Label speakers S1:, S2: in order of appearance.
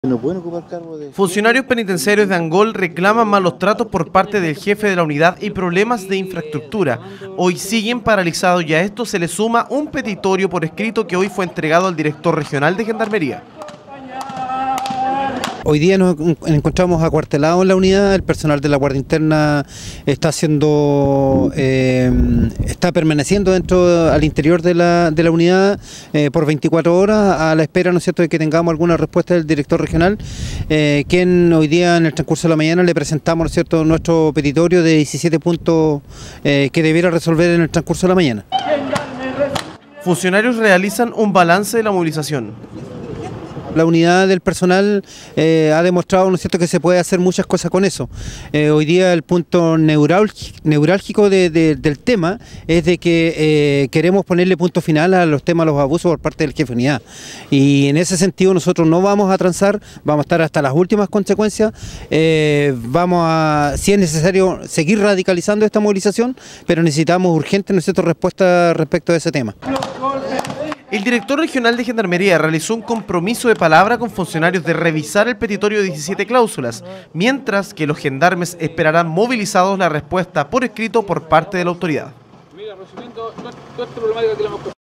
S1: No pueden ocupar cargo de...
S2: Funcionarios penitenciarios de Angol reclaman malos tratos por parte del jefe de la unidad y problemas de infraestructura. Hoy siguen paralizados y a esto se le suma un petitorio por escrito que hoy fue entregado al director regional de Gendarmería.
S3: Hoy día nos encontramos acuartelados en la unidad. El personal de la Guardia Interna está permaneciendo al interior de la unidad por 24 horas a la espera, ¿no es cierto?, de que tengamos alguna respuesta del director regional, quien hoy día en el transcurso de la mañana le presentamos, ¿no es cierto?, nuestro petitorio de 17 puntos que debiera resolver en el transcurso de la mañana.
S2: Funcionarios realizan un balance de la movilización.
S3: La unidad del personal ha demostrado, ¿no es cierto?, que se puede hacer muchas cosas con eso. Hoy día el punto neurálgico del tema es de que queremos ponerle punto final a los temas de los abusos por parte del jefe de unidad. Y en ese sentido nosotros no vamos a transar, vamos a estar hasta las últimas consecuencias. Vamos a, si es necesario, seguir radicalizando esta movilización, pero necesitamos urgente, ¿no es cierto?, respuesta respecto a ese tema.
S2: El director regional de Gendarmería realizó un compromiso de palabra con funcionarios de revisar el petitorio de 17 cláusulas, mientras que los gendarmes esperarán movilizados la respuesta por escrito por parte de la autoridad.